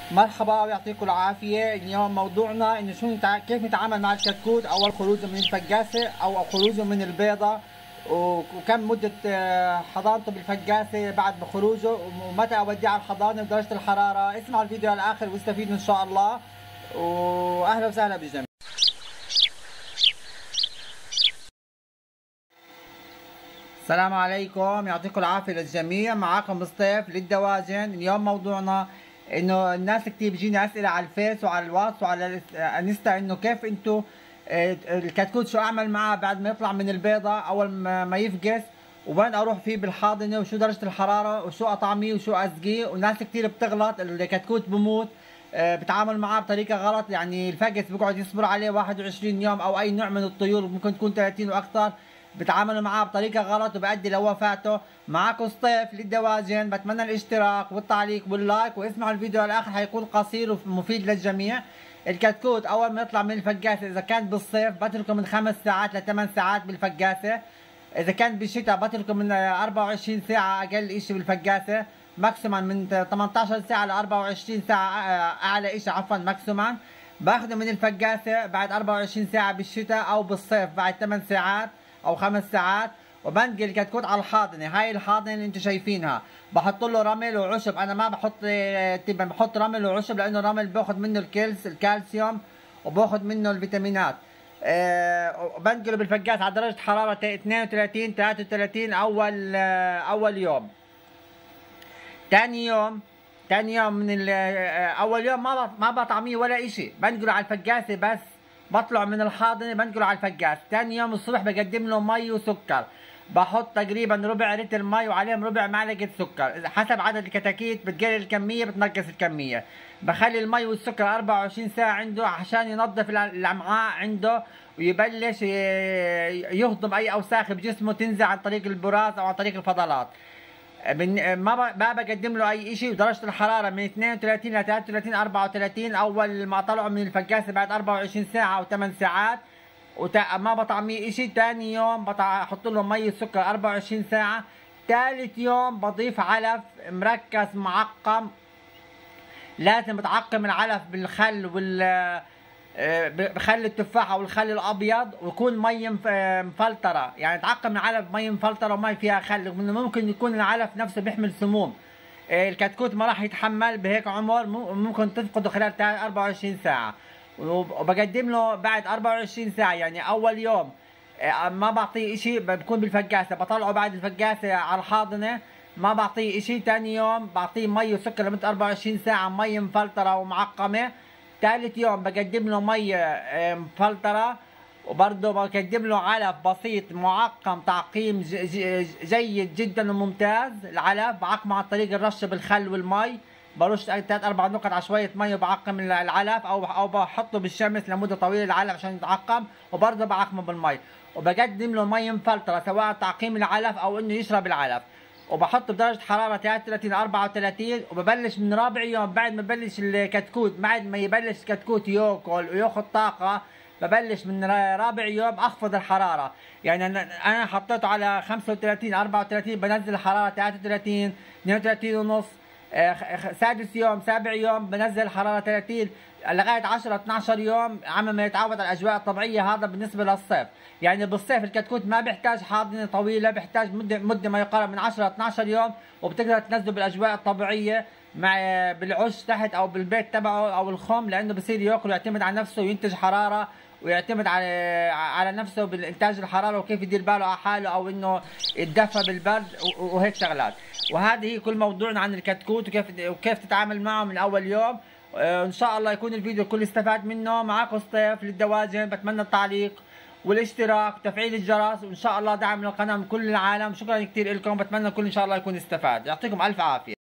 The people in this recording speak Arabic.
مرحبا ويعطيكم العافية. اليوم موضوعنا انه كيف نتعامل مع الكتكوت اول خروجه من الفقاسة او خروجه من البيضة، وكم مدة حضانته بالفقاسة بعد خروجه، ومتى اوديه على الحضانة ودرجة الحرارة. اسمعوا الفيديو للاخر واستفيدوا ان شاء الله، واهلا وسهلا بالجميع. السلام عليكم، يعطيكم العافية للجميع. معاكم مصطفى للدواجن. اليوم موضوعنا انه الناس كتير بيجينا اسئله على الفيس وعلى الواتس وعلى انستا انه كيف انتو الكتكوت شو اعمل معاه بعد ما يطلع من البيضه اول ما يفقس، وين اروح فيه بالحاضنه، وشو درجه الحراره، وشو اطعميه، وشو اسقيه. وناس كتير بتغلط، الكتكوت بموت بتعامل معاه بطريقه غلط. يعني الفقس بيقعد يصبر عليه 21 يوم، او اي نوع من الطيور ممكن تكون 30 واكثر، بتعاملوا معاه بطريقه غلط وبؤدي لوفاته. معكم صيف للدواجن. بتمنى الاشتراك والتعليق واللايك، واسمعوا الفيديو للاخر، حيكون قصير ومفيد للجميع. الكتكوت اول ما يطلع من الفقاسه اذا كان بالصيف بتركه من 5 ساعات ل 8 ساعات بالفقاسه. اذا كان بالشتاء بتركه من 24 ساعه اقل شيء بالفقاسه، ماكسيما من 18 ساعه ل 24 ساعه اعلى شيء، عفوا ماكسيما. باخذه من الفقاسه بعد 24 ساعه بالشتاء، او بالصيف بعد 8 ساعات او 5 ساعات، وبنقل الكتكوت على الحاضنه. هاي الحاضنه اللي انتم شايفينها بحط له رمل وعشب. انا ما بحط رمل وعشب لانه الرمل باخذ منه الكالسيوم وباخذ منه الفيتامينات. وبنقله بالفقاس على درجه حراره 32 33 اول يوم. ثاني يوم من اول يوم ما بطعميه ولا اشي، بنقله على الفقاسه بس. بطلع من الحاضنه بنقله على الفقاس. ثاني يوم الصبح بقدم له مي وسكر، بحط تقريبا ربع لتر مي وعليهم ربع معلقه سكر، حسب عدد الكتاكيت بتقلل الكميه بتنقص الكميه. بخلي المي والسكر 24 ساعه عنده عشان ينظف الامعاء عنده، ويبلش يهضم اي اوساخ بجسمه تنزع عن طريق البراز او عن طريق الفضلات. ما بقدم له اي شيء. ودرجه الحراره من 32 ل 33 34 اول ما طلعوا من الفقاسه بعد 24 ساعه او 8 ساعات. ما بطعميه شيء. ثاني يوم بحط له مي وسكر 24 ساعه. ثالث يوم بضيف علف مركز معقم. لازم بتعقم العلف بالخل بخل التفاح او الخل الابيض، ويكون مي مفلتره. يعني تعقم العلف بمي مفلتره ومي فيها خل، ممكن يكون العلف نفسه بيحمل سموم. الكتكوت ما راح يتحمل بهيك عمر، ممكن تفقده خلال 24 ساعه. وبقدم له بعد 24 ساعه، يعني اول يوم ما بعطيه شيء، بكون بالفقاسه، بطلعه بعد الفقاسه على الحاضنه، ما بعطيه شيء. ثاني يوم بعطيه مي وسكر لمده 24 ساعه، مي مفلتره ومعقمه. ثالث يوم بقدم له مي مفلتره، وبرضه بقدم له علف بسيط معقم تعقيم جيد جدا وممتاز. العلف بعقمه عن طريق الرش بالخل والمي، برش 3 4 نقط على شويه مي وبعقم العلف، او بحطه بالشمس لمده طويله العلف عشان يتعقم، وبرضه بعقمه بالمي. وبقدم له مي مفلتره سواء تعقيم العلف او انه يشرب العلف، وبحطه بدرجه حراره 33 34. وببلش من رابع يوم بعد ما ببلش الكتكوت، بعد ما يبلش الكتكوت ياكل وياخذ طاقه، ببلش من رابع يوم اخفض الحراره. يعني انا حطيته على 35 34، بنزل الحراره 33 32 ونص. سادس يوم سابع يوم بنزل الحراره 30 لغايه 10 12 يوم، عم ما يتعود على الاجواء الطبيعيه. هذا بالنسبه للصيف. يعني بالصيف الكتكوت ما بيحتاج حاضنه طويله، بيحتاج مده ما يقارب من 10 12 يوم، وبتقدر تنزله بالاجواء الطبيعيه مع بالعش تحت او بالبيت تبعه او الخوم، لانه بصير ياكل ويعتمد على نفسه وينتج حراره، ويعتمد على نفسه بالانتاج الحراره، وكيف يدير باله على حاله، او انه يتدفى بالبرد وهيك شغلات. وهذه هي كل موضوعنا عن الكتكوت وكيف تتعامل معه من اول يوم. ان شاء الله يكون الفيديو الكل استفاد منه. معاكم صيف للدواجن. بتمنى التعليق والاشتراك وتفعيل الجرس، وان شاء الله دعم للقناه من كل العالم. شكرا كثير لكم. بتمنى الكل ان شاء الله يكون استفاد. يعطيكم الف عافيه.